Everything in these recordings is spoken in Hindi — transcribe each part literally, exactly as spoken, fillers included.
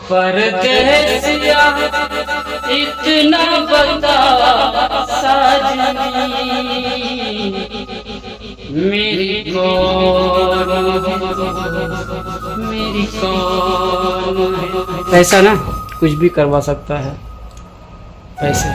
परदेसिया इतना बता साजनी मेरी कौन मेरी कौन। पैसा ना कुछ भी करवा सकता है पैसे,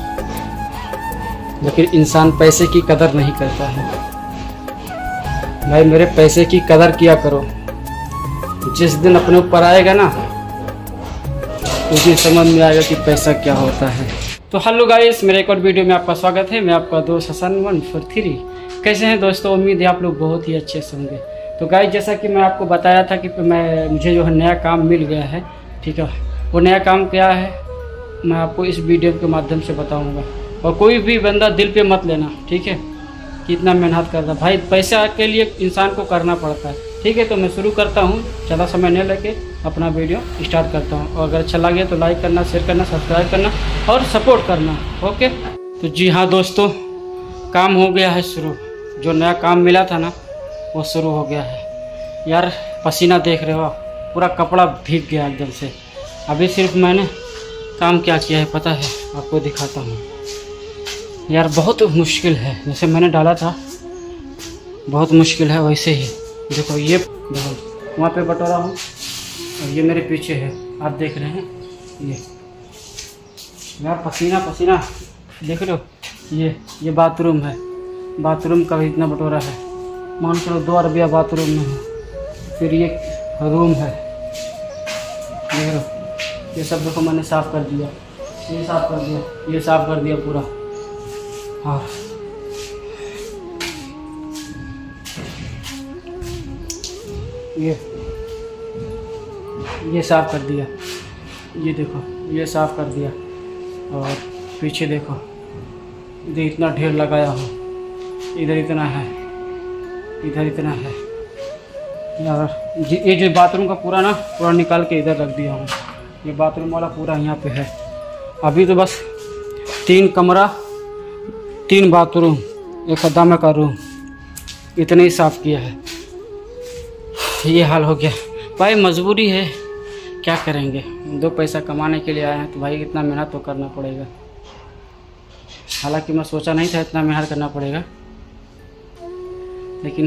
लेकिन इंसान पैसे की कदर नहीं करता है। भाई मेरे पैसे की कदर किया करो, जिस दिन अपने ऊपर आएगा ना उस दिन समझ में आएगा कि पैसा क्या होता है। तो हेलो गाइस, मेरे एक और वीडियो में आपका स्वागत है। मैं आपका दोस्त हसन वन फोर थ्री। कैसे हैं दोस्तों? उम्मीद है आप लोग बहुत ही अच्छे से होंगे। तो गाइस, जैसा कि मैं आपको बताया था कि मैं मुझे जो है नया काम मिल गया है, ठीक है। वो नया काम क्या है मैं आपको इस वीडियो के माध्यम से बताऊँगा। और कोई भी बंदा दिल पे मत लेना, ठीक है, कितना मेहनत करता भाई। पैसा के लिए इंसान को करना पड़ता है, ठीक है। तो मैं शुरू करता हूँ, ज़्यादा समय नहीं लेके अपना वीडियो स्टार्ट करता हूँ। और अगर अच्छा लगे तो लाइक करना, शेयर करना, सब्सक्राइब करना और सपोर्ट करना, ओके। तो जी हाँ दोस्तों, काम हो गया है शुरू। जो नया काम मिला था ना वो शुरू हो गया है। यार पसीना देख रहे हो, पूरा कपड़ा भीग गया एकदम से। अभी सिर्फ मैंने काम क्या किया है पता है, आपको दिखाता हूँ। यार बहुत मुश्किल है, जैसे मैंने डाला था बहुत मुश्किल है वैसे ही। देखो ये देखो वहाँ पे बटोरा हूँ और ये मेरे पीछे है, आप देख रहे हैं ये। यार पसीना पसीना देख रहे हो। ये ये बाथरूम है, बाथरूम का भी इतना बटोरा है, मान चलो दो अरबिया बाथरूम में है। फिर ये रूम है, देख रहे हो। ये सब देखो मैंने साफ़ कर दिया, ये साफ़ कर दिया, ये साफ़ कर दिया पूरा। हाँ ये ये साफ़ कर दिया, ये देखो ये साफ़ कर दिया। और पीछे देखो इधर इतना ढेर लगाया हूँ, इधर इतना है, इधर इतना है। यार ये जो बाथरूम का पूरा ना पूरा निकाल के इधर रख दिया हूँ। ये बाथरूम वाला पूरा यहाँ पे है। अभी तो बस तीन कमरा, तीन बाथरूम, एक अदामा का रूम, इतने ही साफ़ किया है। ये हाल हो गया भाई, मजबूरी है, क्या करेंगे। दो पैसा कमाने के लिए आए हैं तो भाई इतना मेहनत तो करना पड़ेगा। हालांकि मैं सोचा नहीं था इतना मेहनत करना पड़ेगा, लेकिन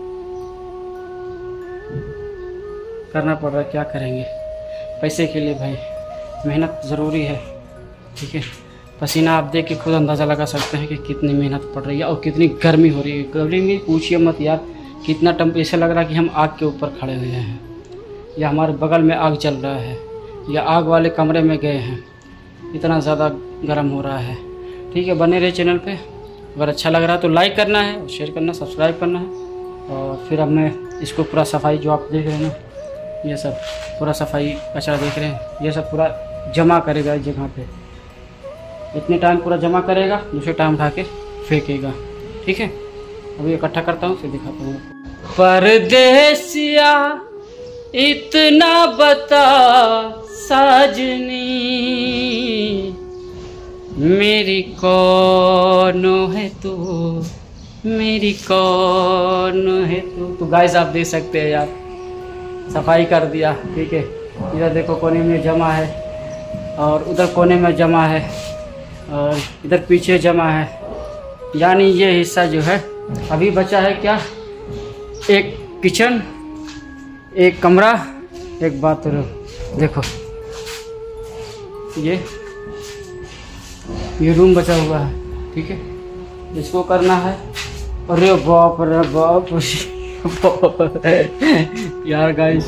करना पड़ रहा है, क्या करेंगे। पैसे के लिए भाई मेहनत ज़रूरी है, ठीक है। पसीना आप देख के खुद अंदाज़ा लगा सकते हैं कि कितनी मेहनत पड़ रही है और कितनी गर्मी हो रही है। गर्मी में पूछिए मत यार, कितना टेम्परेचर लग रहा है कि हम आग के ऊपर खड़े हुए हैं, या हमारे बगल में आग चल रहा है, या आग वाले कमरे में गए हैं। इतना ज़्यादा गर्म हो रहा है, ठीक है। बने रहे चैनल पे। अगर अच्छा लग रहा है तो लाइक करना है, शेयर करना, सब्सक्राइब करना है। और फिर अब मैं इसको पूरा सफाई, जो आप देख रहे हैं ना, ये सब पूरा सफाई कचरा देख रहे हैं, ये सब पूरा जमा करेगा इस जगह पे। इतने टाइम पूरा जमा करेगा, दूसरे टाइम उठा के फेंकेगा, ठीक है। अभी इकट्ठा करता हूँ फिर दिखाता हूँ। परदेसिया इतना बता साजनी मेरी कौन है तू, मेरी कौन है तू। तो गाइस आप देख सकते हैं यार, सफाई कर दिया, ठीक है। इधर देखो कोने में जमा है, और उधर कोने में जमा है, और इधर पीछे जमा है। यानी ये हिस्सा जो है अभी बचा है क्या, एक किचन, एक कमरा, एक बाथरूम। देखो ये ये रूम बचा हुआ है, ठीक है। इसको करना है। अरे बाप रे बाप यार गाइस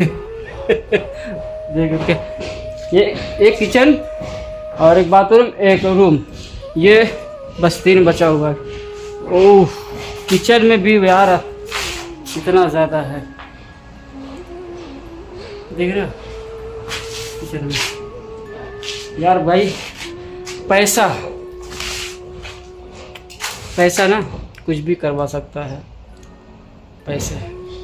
देखो के ये एक किचन और एक बाथरूम, एक रूम, ये बस तीन बचा हुआ है। ओह, किचन में भी यार इतना ज़्यादा है, देख रहे हो किचन में। यार भाई पैसा पैसा ना कुछ भी करवा सकता है पैसे,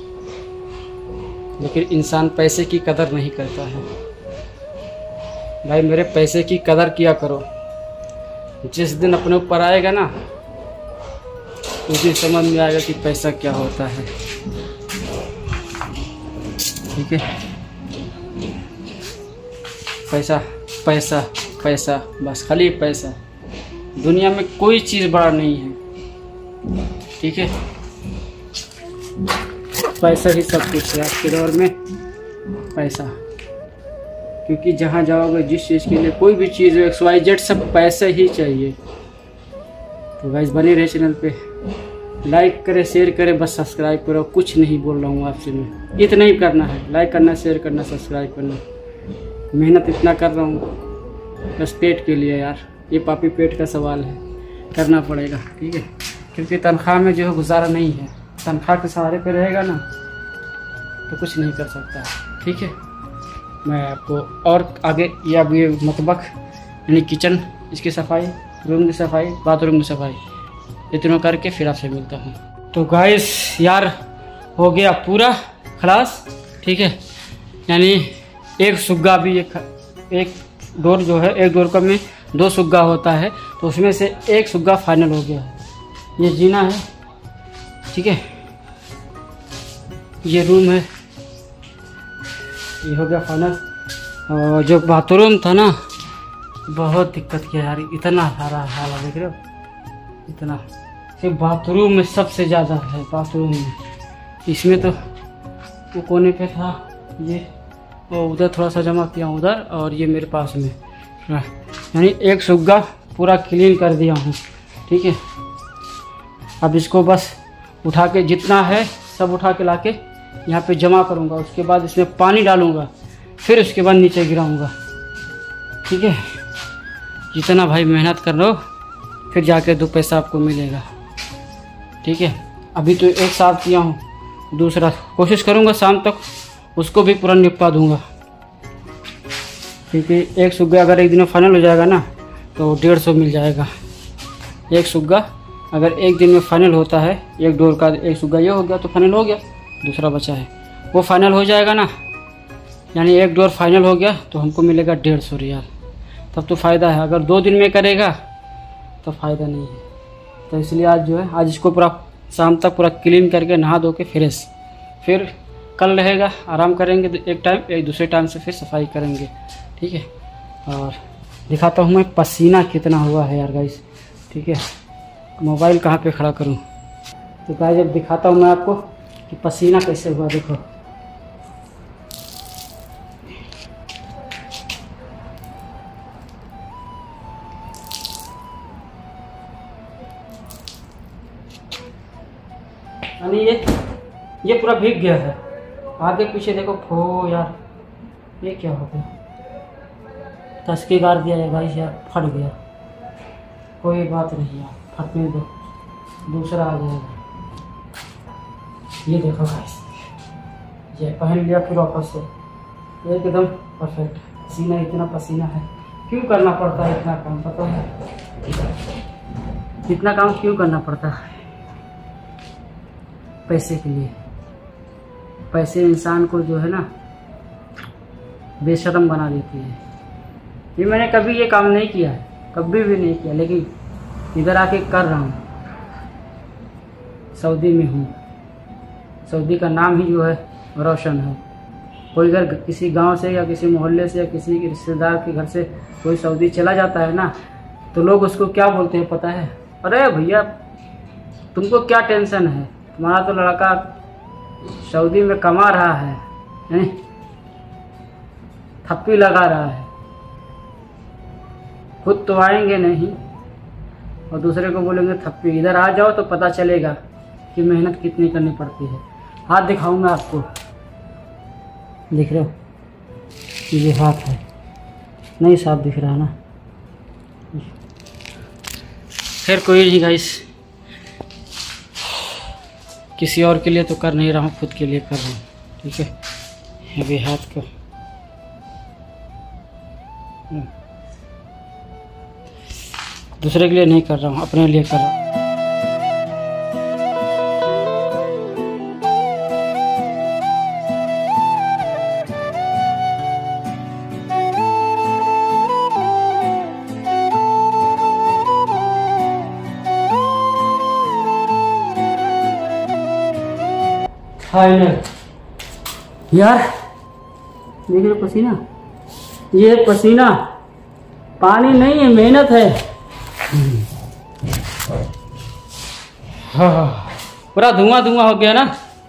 लेकिन इंसान पैसे की कदर नहीं करता है। भाई मेरे पैसे की कदर किया करो, जिस दिन अपने ऊपर आएगा ना उस दिन समझ में आएगा कि पैसा क्या होता है, ठीक है। पैसा पैसा पैसा, बस खाली पैसा। दुनिया में कोई चीज़ बड़ा नहीं है, ठीक है। पैसा ही सब कुछ है आज के दौर में, पैसा। क्योंकि जहाँ जाओगे, जिस चीज़ के लिए, कोई भी चीज़ हो, एक्स वाई जेड, सब पैसा ही चाहिए। तो गाइस बने रहे चैनल पे, लाइक करें, शेयर करें, बस सब्सक्राइब करो। कुछ नहीं बोल रहा हूँ आपसे मैं, इतना ही करना है, लाइक करना, शेयर करना, सब्सक्राइब करना। मेहनत इतना कर रहा हूँ बस पेट के लिए यार, ये पापी पेट का सवाल है, करना पड़ेगा, ठीक है। क्योंकि तनख्वाह में जो है गुजारा नहीं है, तनख्वाह के सहारे पे रहेगा ना तो कुछ नहीं कर सकता, ठीक है। मैं आपको और आगे, ये अब ये मतबख यानी किचन, इसकी सफाई, रूम की सफाई, बाथरूम की सफाई, इतना करके फिर आपसे मिलता हूँ। तो गाइस यार हो गया पूरा खलास, ठीक है। यानी एक सुग्गा भी, एक एक डोर जो है, एक डोर का में दो सुग्गा होता है, तो उसमें से एक सुग्गा फाइनल हो गया है। ये जीना है, ठीक है, ये रूम है, ये हो गया फाइनल। और जो बाथरूम था ना, बहुत दिक्कत किया यार, इतना सारा हाल है, देख रहे हो, इतना। सिर्फ बाथरूम में सबसे ज़्यादा है, बाथरूम में। इसमें तो वो कोने पे था, ये और उधर थोड़ा सा जमा किया उधर, और ये मेरे पास में, यानी एक सुग्गा पूरा क्लीन कर दिया हूँ, ठीक है। अब इसको बस उठा के, जितना है सब उठा के लाके यहाँ पे जमा करूँगा। उसके बाद इसमें पानी डालूँगा, फिर उसके बाद नीचे गिराऊँगा, ठीक है। जितना भाई मेहनत कर लो, फिर जाके दो पैसा आपको मिलेगा, ठीक है। अभी तो एक साफ किया हूँ, दूसरा कोशिश करूँगा शाम तक उसको भी पूरा निपटा दूँगा, क्योंकि एक सुग्गा अगर एक दिन में फाइनल हो जाएगा ना तो डेढ़ सौ मिल जाएगा। एक सुग्गा अगर एक दिन में फाइनल होता है, एक डोर का एक सुग्गा ये हो गया तो फाइनल हो गया, दूसरा बचा है वो फाइनल हो जाएगा ना, यानी एक डोर फाइनल हो गया तो हमको मिलेगा डेढ़ सौ रियाल, तब तो फ़ायदा है। अगर दो दिन में करेगा तो फ़ायदा नहीं है। तो इसलिए आज जो है, आज इसको पूरा शाम तक पूरा क्लीन करके नहा धो के फ्रेश, फिर कल रहेगा, आराम करेंगे एक टाइम, एक दूसरे टाइम से फिर सफाई करेंगे, ठीक है। और दिखाता हूँ मैं पसीना कितना हुआ है यार गाइस, ठीक है। मोबाइल कहाँ पे खड़ा करूँ, तो गाइस जब दिखाता हूँ मैं आपको कि पसीना कैसे हुआ, देखो। यानी ये ये पूरा भीग गया है, आगे पीछे देखो फो यार, ये क्या हो गया, तस्की गाड़ दिया है गाइस यार, फट गया। कोई बात नहीं यार, फटने दो, दूसरा आ जाएगा। ये देखो गाइस, ये पहन लिया फिर वापस से, एकदम परफेक्ट। पसीना, इतना पसीना है, क्यों करना पड़ता है इतना काम, पता है इतना काम क्यों करना पड़ता है? पैसे के लिए। पैसे इंसान को जो है ना बेशर्म बना देती है। ये मैंने कभी ये काम नहीं किया है, कभी भी नहीं किया, लेकिन इधर आके कर रहा हूँ। सऊदी में हूँ, सऊदी का नाम ही जो है रोशन है। कोई अगर किसी गांव से या किसी मोहल्ले से या किसी रिश्तेदार के घर से कोई सऊदी चला जाता है ना, तो लोग उसको क्या बोलते हैं पता है? अरे भैया तुमको क्या टेंशन है, तुम्हारा तो लड़का सऊदी में कमा रहा है, हैं? थप्पी लगा रहा है, खुद तो आएंगे नहीं और दूसरे को बोलेंगे थप्पी। इधर आ जाओ तो पता चलेगा कि मेहनत कितनी करनी पड़ती है। हाथ दिखाऊंगा आपको, दिख रहे हो? ये हाथ है, नहीं साफ दिख रहा ना? खैर कोई नहीं गाइस, किसी और के लिए तो कर नहीं रहा हूँ, खुद के लिए कर रहा हूँ, ठीक है। ये भी हाथ को दूसरे के लिए नहीं कर रहा हूँ, अपने लिए कर रहा हूँ। फाइनल यार, देख रहे पसीना, ये है पसीना, पानी नहीं है, मेहनत है। हाँ, पूरा धुआं धुआं हो गया ना।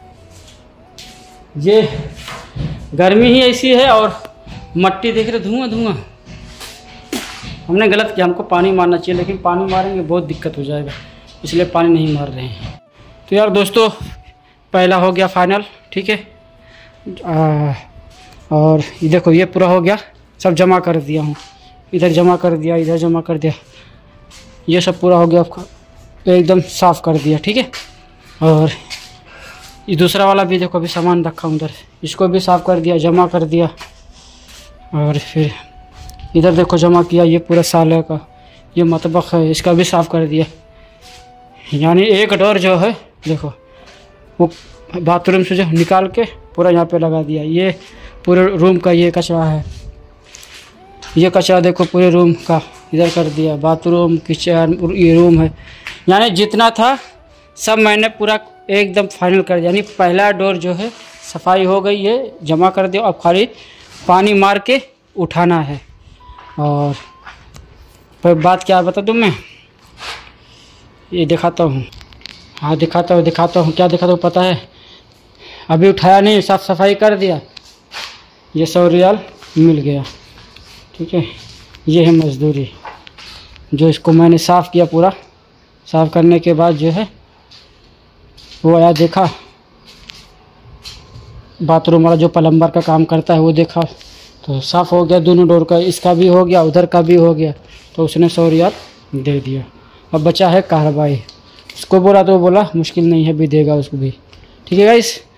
ये गर्मी ही ऐसी है और मट्टी देख रहे धुआं धुआं। हमने गलत किया, हमको पानी मारना चाहिए, लेकिन पानी मारेंगे बहुत दिक्कत हो जाएगा, इसलिए पानी नहीं मार रहे हैं। तो यार दोस्तों, पहला हो गया फाइनल, ठीक है। आ, और ये देखो ये पूरा हो गया, सब जमा कर दिया हूँ, इधर जमा कर दिया, इधर जमा कर दिया, ये सब पूरा हो गया, एकदम साफ़ कर दिया, ठीक है। और ये दूसरा वाला भी देखो, अभी सामान रखा हूँ उधर, इसको भी साफ़ कर दिया, जमा कर दिया। और फिर इधर देखो जमा किया, ये पूरा साले का ये मतबख है, इसका भी साफ़ कर दिया। यानी एक डोर जो है देखो वो बाथरूम से जो निकाल के पूरा यहाँ पे लगा दिया। ये पूरे रूम का ये कचरा है, ये कचरा देखो पूरे रूम का इधर कर दिया, बाथरूम किचन ये रूम है, यानी जितना था सब मैंने पूरा एकदम फाइनल कर दिया। यानी पहला डोर जो है सफाई हो गई है, जमा कर दिया, अब खाली पानी मार के उठाना है। और फिर बात क्या बता दूँ मैं, ये दिखाता हूँ, हाँ दिखाता हूँ दिखाता हूँ क्या दिखाता हूँ पता है, अभी उठाया नहीं, साफ़ सफाई कर दिया, ये सौ रियाल मिल गया, ठीक है। ये है मजदूरी, जो इसको मैंने साफ़ किया, पूरा साफ़ करने के बाद जो है वो आया, देखा बाथरूम वाला जो प्लम्बर का काम करता है वो देखा, तो साफ़ हो गया दोनों डोर का, इसका भी हो गया, उधर का भी हो गया, तो उसने सौ रियाल दे दिया। अब बचा है कार्रवाई, उसको बोला तो बोला मुश्किल नहीं है, भी देगा उसको भी, ठीक है गाइस।